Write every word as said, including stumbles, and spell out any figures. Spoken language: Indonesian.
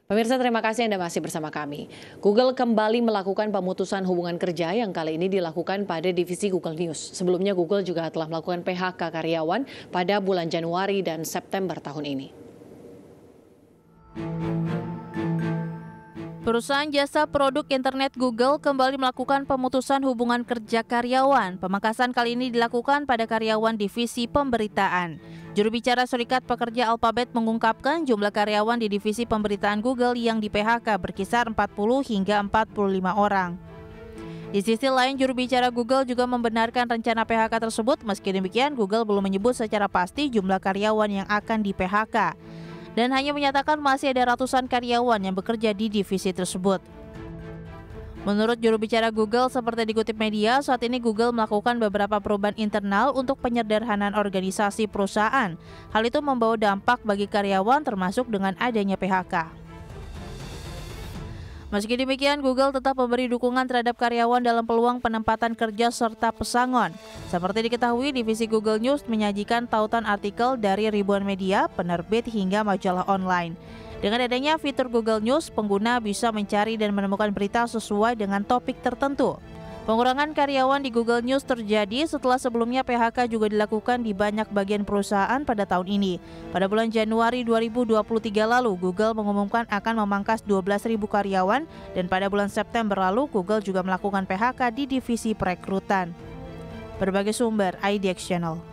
Pemirsa, terima kasih Anda masih bersama kami. Google kembali melakukan pemutusan hubungan kerja yang kali ini dilakukan pada divisi Google News. Sebelumnya Google juga telah melakukan P H K karyawan pada bulan Januari dan September tahun ini. Perusahaan jasa produk internet Google kembali melakukan pemutusan hubungan kerja karyawan. Pemangkasan kali ini dilakukan pada karyawan divisi pemberitaan. Juru bicara Serikat Pekerja Alphabet mengungkapkan jumlah karyawan di divisi pemberitaan Google yang di P H K berkisar empat puluh hingga empat puluh lima orang. Di sisi lain, juru bicara Google juga membenarkan rencana P H K tersebut. Meski demikian, Google belum menyebut secara pasti jumlah karyawan yang akan di P H K. Dan hanya menyatakan masih ada ratusan karyawan yang bekerja di divisi tersebut. Menurut juru bicara Google, seperti dikutip media, saat ini Google melakukan beberapa perubahan internal untuk penyederhanaan organisasi perusahaan. Hal itu membawa dampak bagi karyawan termasuk dengan adanya P H K. Meski demikian, Google tetap memberi dukungan terhadap karyawan dalam peluang penempatan kerja serta pesangon. Seperti diketahui, divisi Google News menyajikan tautan artikel dari ribuan media, penerbit hingga majalah online. Dengan adanya fitur Google News, pengguna bisa mencari dan menemukan berita sesuai dengan topik tertentu. Pengurangan karyawan di Google News terjadi setelah sebelumnya P H K juga dilakukan di banyak bagian perusahaan pada tahun ini. Pada bulan Januari dua ribu dua puluh tiga lalu, Google mengumumkan akan memangkas dua belas ribu karyawan, dan pada bulan September lalu, Google juga melakukan P H K di divisi perekrutan. Berbagai sumber, I D X Channel.